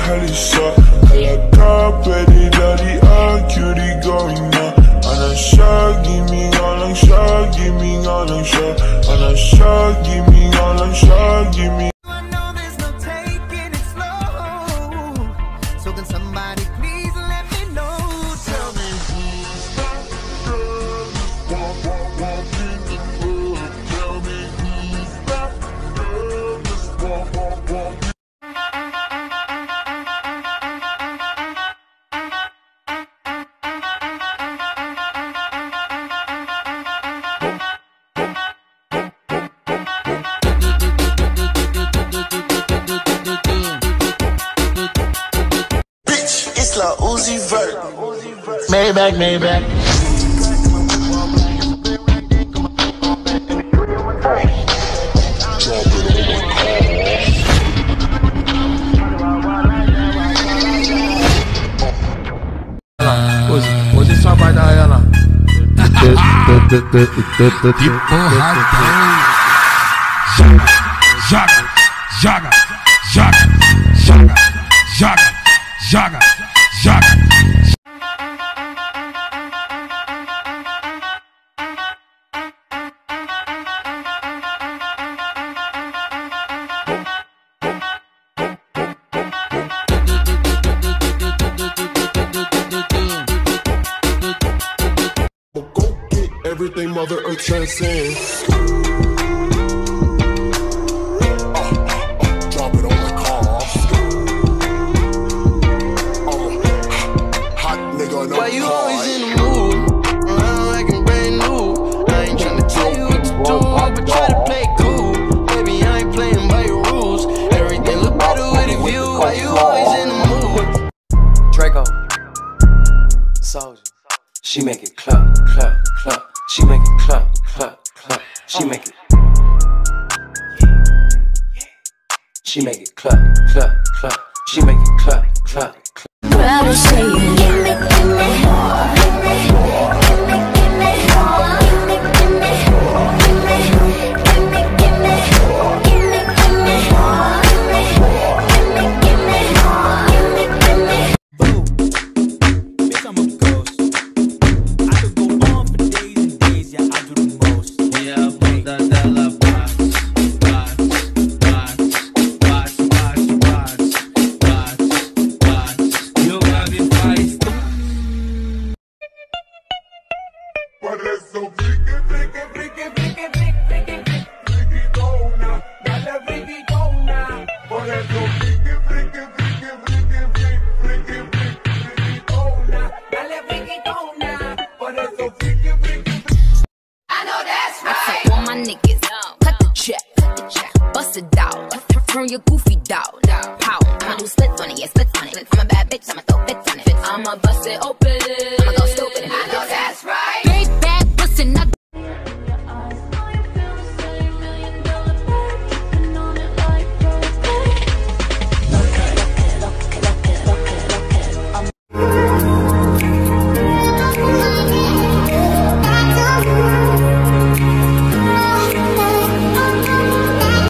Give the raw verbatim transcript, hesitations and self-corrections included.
Halisa. Alla kapedi dali akuri going on. Ana shagi mi alang shagi mi alang sha. Ana shagi mi alang shagi mi. I know there's no taking it slow. So can somebody please let me know? Tell me who's that girl? Walk, walk, walk in the club. Tell me who's that girl? Just walk, walk, walk. La Uzi Vert, Maybach, Maybach. Hoje só vai dar ela. Que porra tem? Joga, joga, joga, joga, joga, joga, joga. Go get everything Mother Earth transcends. Why you always in the mood? Around like I'm brand new. I ain't tryna tell you what to do, but try to play cool. Baby, I ain't playing by your rules. Everything look better with a view. Why you always in the mood? Draco, Soldier. She make it clap, clap, clap. She make it clap, clap, clap. She make it. She make it clap, clap, clap. She make it clap, clap, clap. Rather say you give me, give me more, give me more, give me, give me more, give me, give me more, give me, give me, give me more, give me, give me more, give me, give me more, give me, give me. Boo, bitch, I'm a ghost. I could go on for days and days, yeah, I do the most. Yeah, I want that della box, box, box, box, box, box, box, box. You got me feisty. But it's so freaky, freaky, freaky, freaky, freaky, freaky, freaky, go now. Dale freaky, go now. But it's so freaky, freaky, freaky, freaky, freaky, freaky, freaky, go now. Dale freaky, go now. But it's so freaky, freaky, freaky. I know that's right. I took all my niggas, cut the check, cut the check, bust it down, from your goofy dog, pow. I'ma do splits on it, yeah, splits on it. I'm a bad bitch, I'ma throw bits on it. I'ma bust it open.